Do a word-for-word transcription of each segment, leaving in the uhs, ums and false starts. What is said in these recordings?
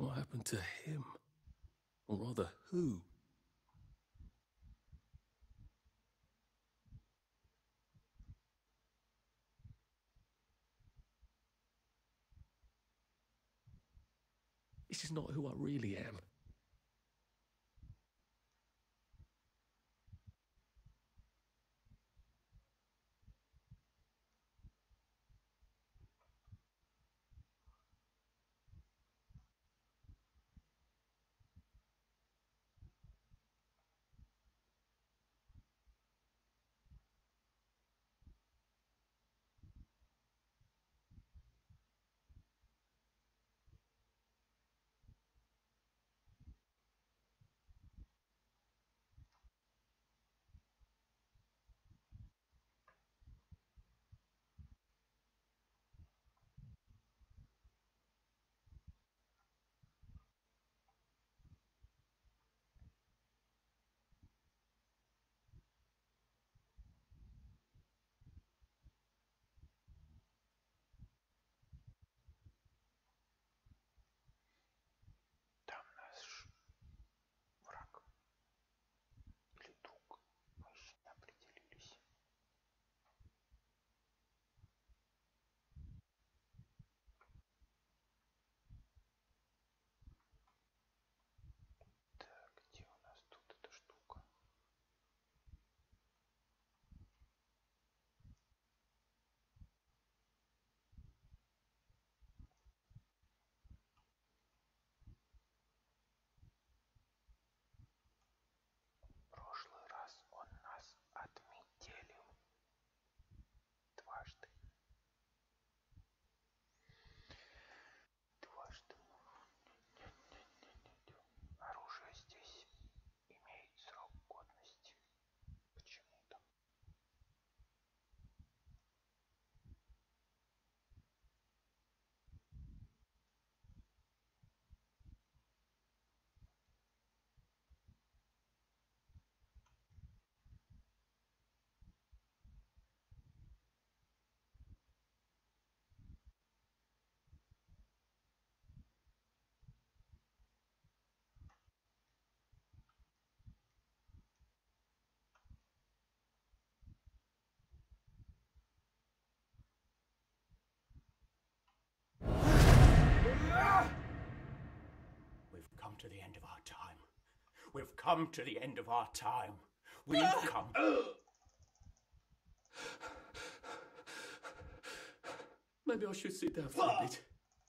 What happened to him? Or rather, who? This is not who I really am. Там наш враг или друг, мы еще не определились. Так, где у нас тут эта штука? В прошлый раз он нас отметелил дважды. Дважды. Оружие здесь имеет срок годности. Почему-то. We've come to the end of our time. We've come to the end of our time. We've come. Maybe I should sit down for a bit.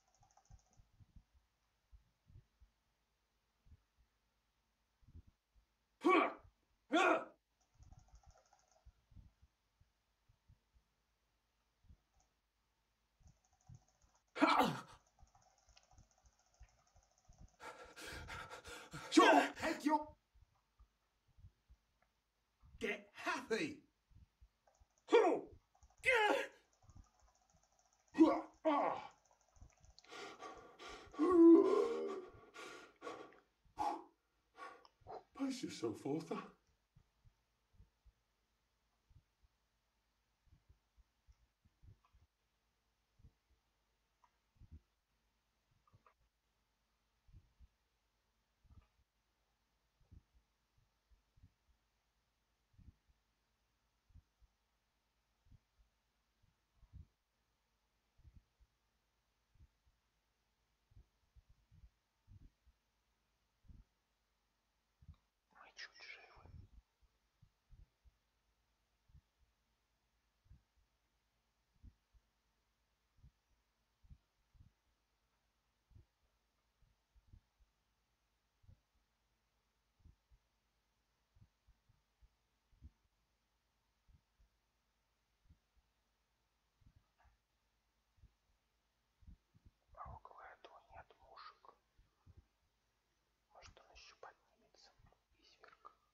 Sure, head you. Get happy. Pace yourself, Arthur. Мы чуть живы. А около этого нет мушек. Может, он еще поднимется, изверг.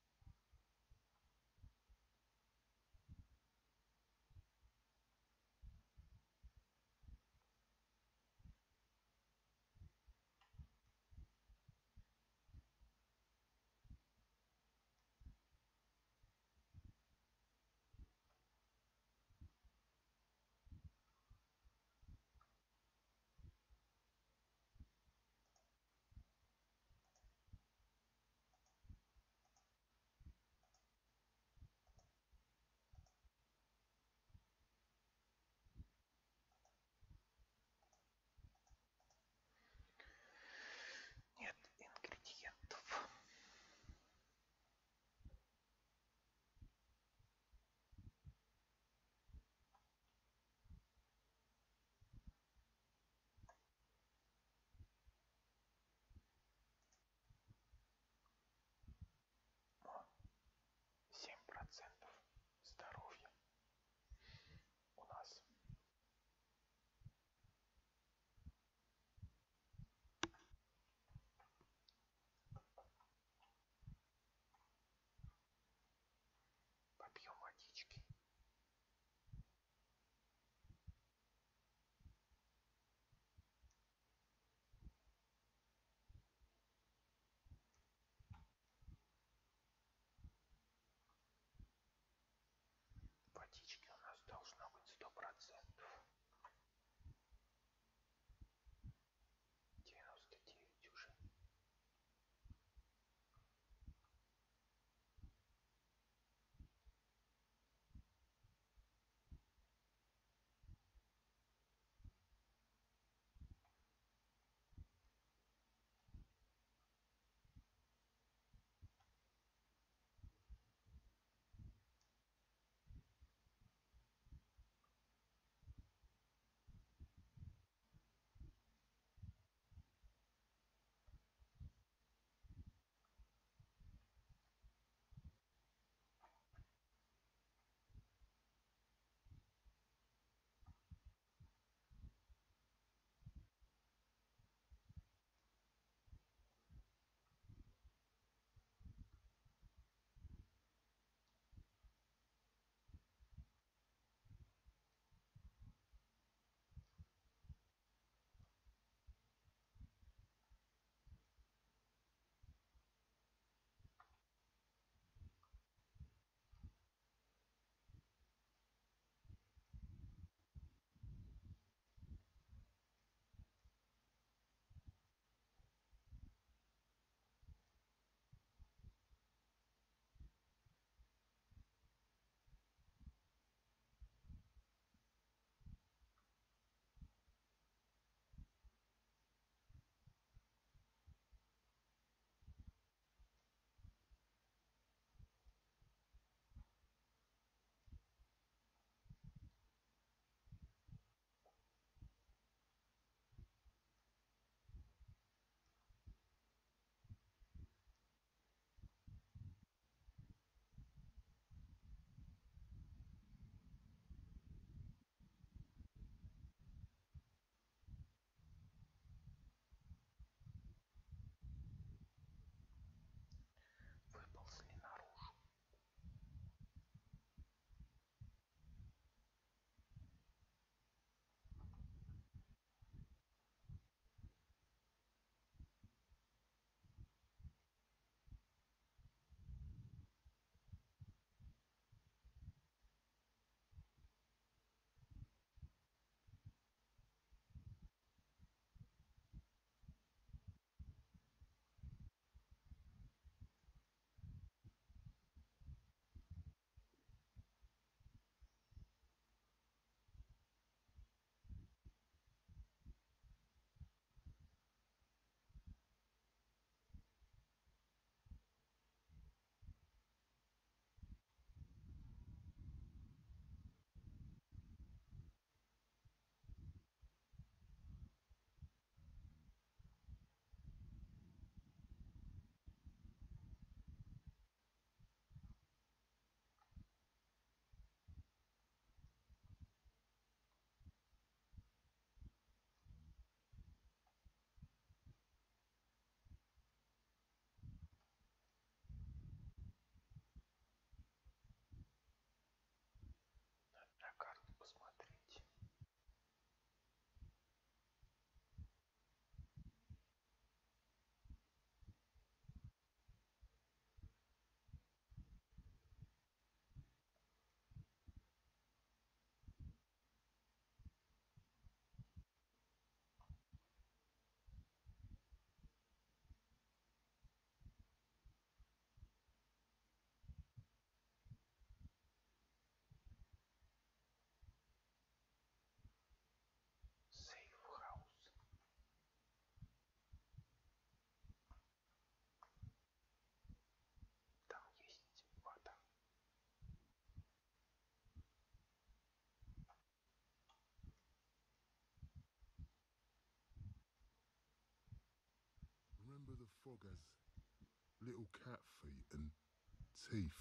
frog has little cat feet and teeth.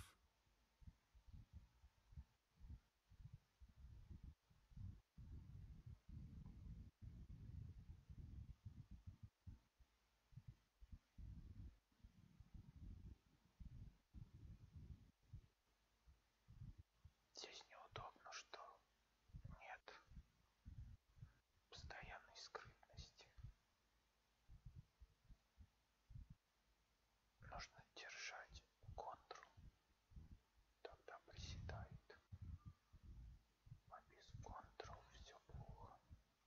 Здесь неудобно, что нет постоянной скрытности. Нужно держать контрол, тогда приседает. А без контрола все плохо.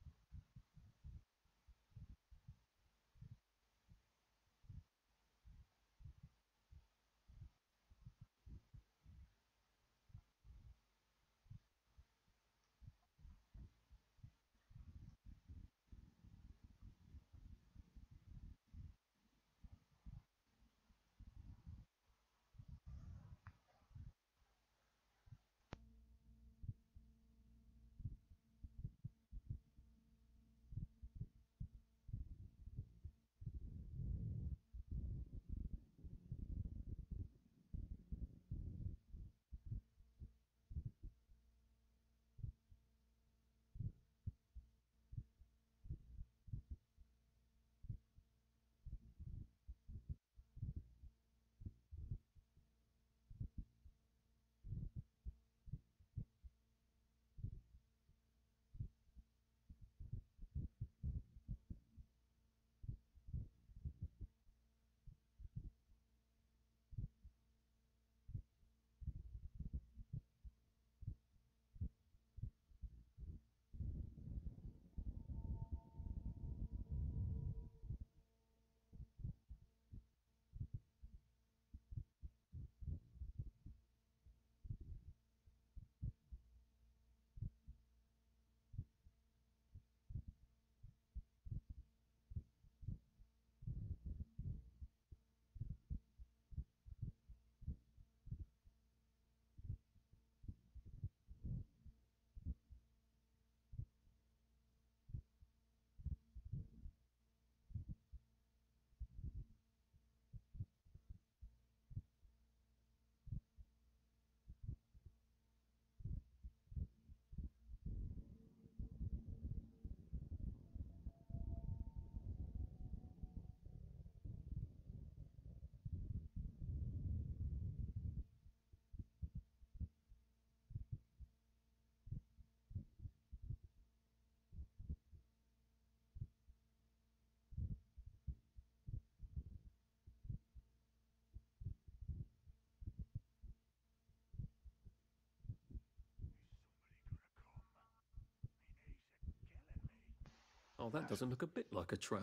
Oh, that doesn't look a bit like a trap.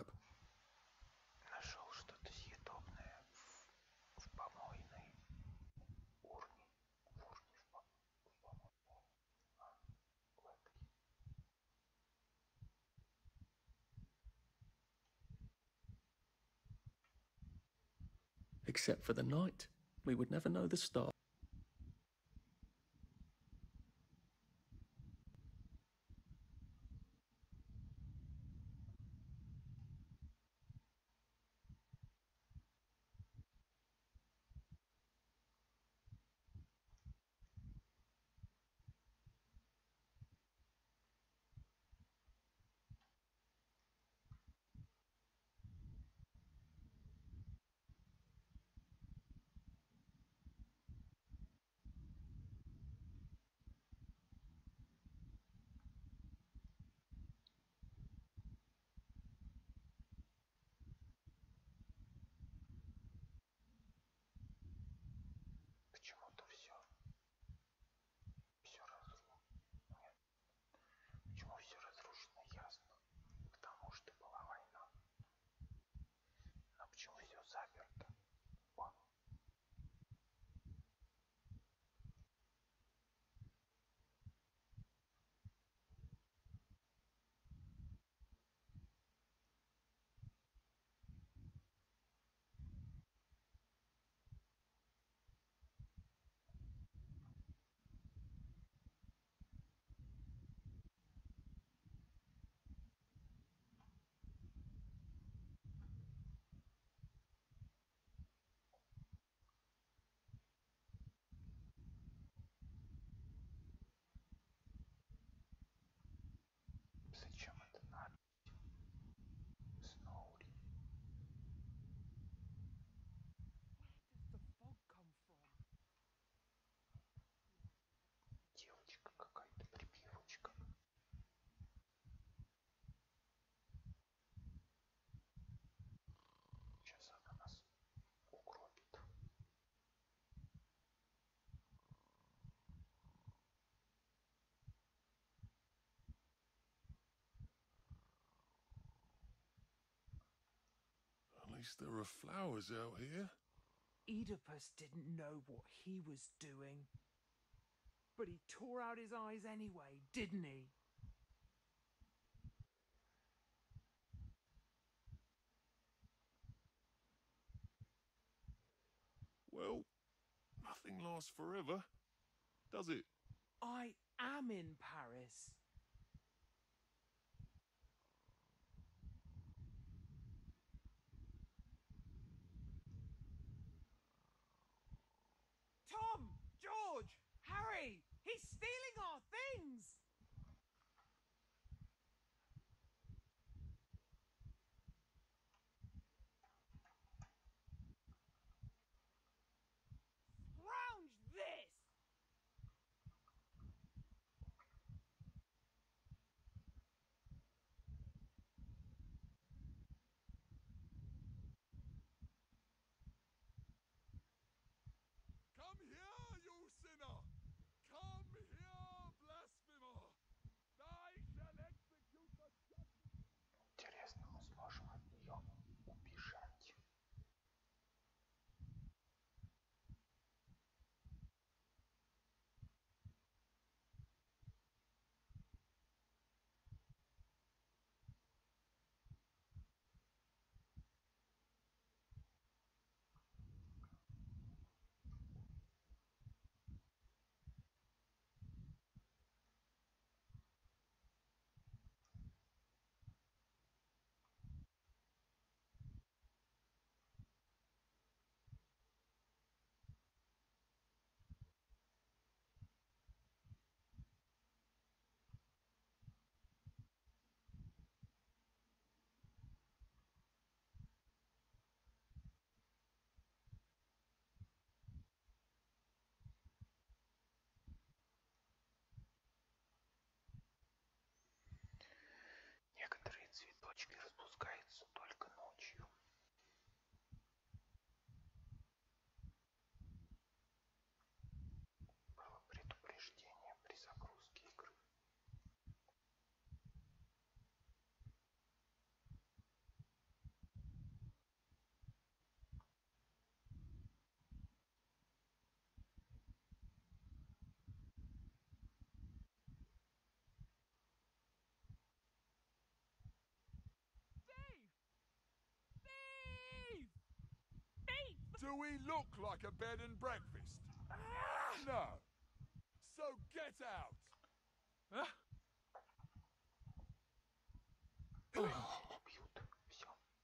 Нашел что-то съедобное в, в помойной урне. В урне в, пом- в помойной а, клетке. Except for the night, we would never know the star. least there are flowers out here. Oedipus didn't know what he was doing. But he tore out his eyes anyway, didn't he? Well, nothing lasts forever, does it? I am in Paris. Tom! George! Harry! He's stealing our things! Scrounge this! Come here, you sinner! Come here, blasphemer! I shall execute the judgment. Интересно, мы сможем от нее убежать. Некоторые цветочки распускаются только ночью. Было предупреждение при загрузке игры. Do we look like a bed and breakfast? No. So get out. Убьют. Все.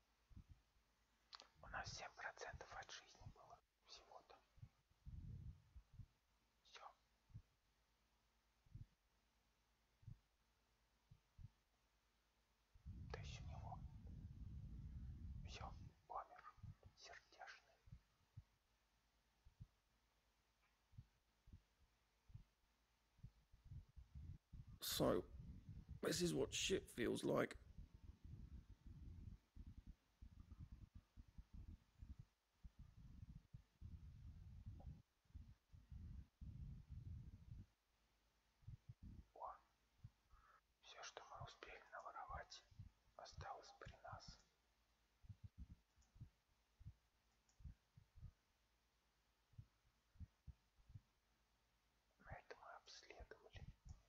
У нас семь процентов от жизни было всего-то. Все. Тысяча у него. Все, помер. Сердешный. So, this is what shit feels like. О, все, что мы успели наворовать, осталось при нас. Это мы обследовали.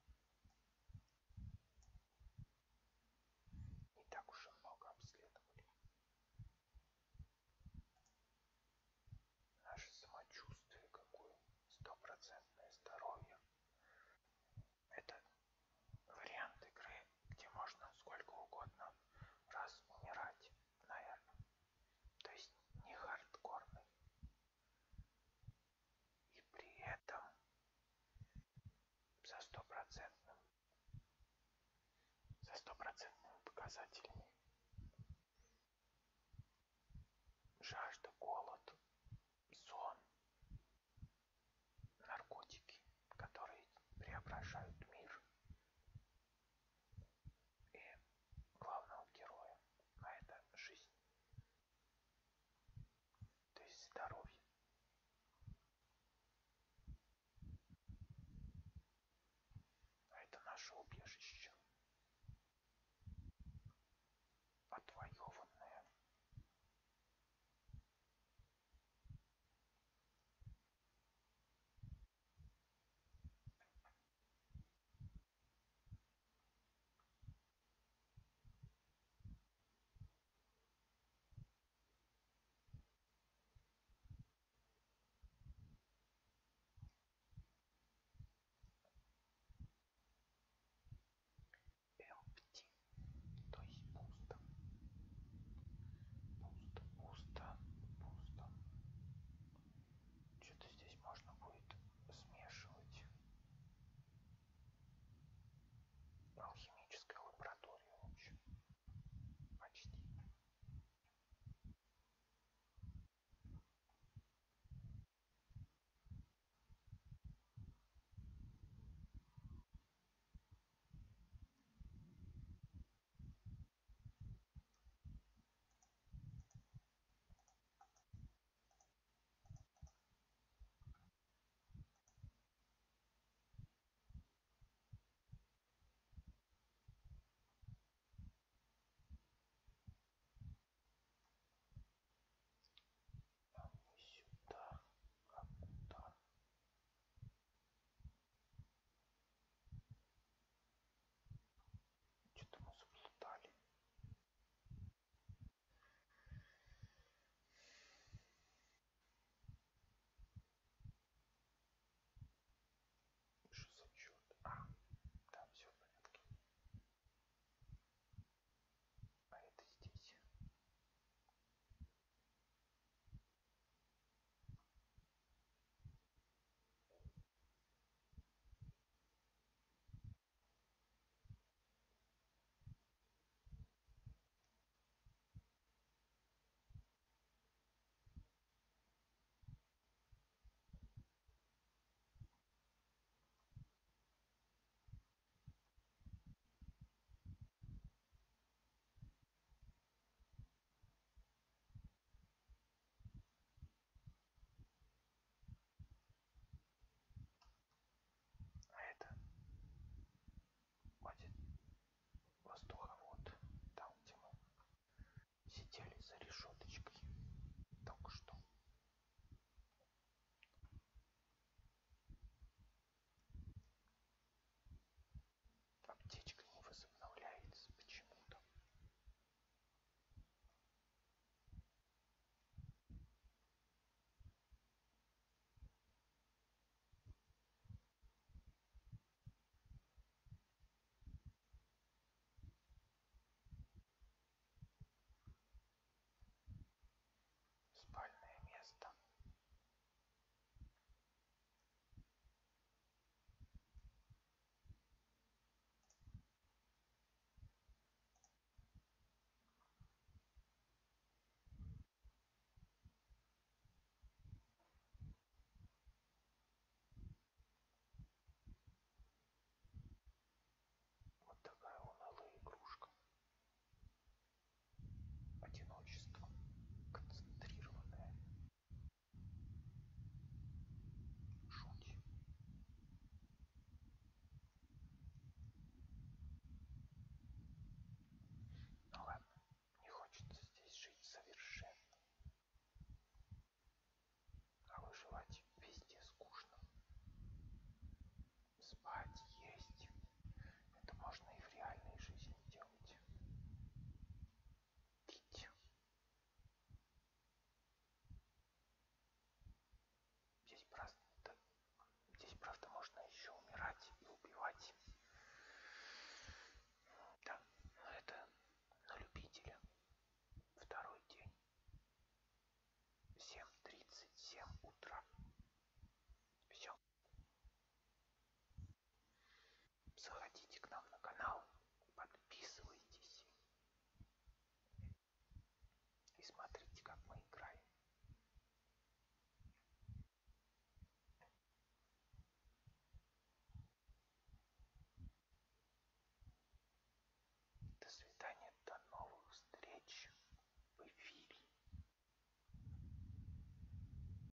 Не так уж и много обследовали. Наше самочувствие какое, стопроцентное здоровье. Это вариант игры, где можно сколько угодно раз умирать, наверное. То есть не хардкорный. И при этом за стопроцентным, за стопроцентными показателями. Жажда, голод,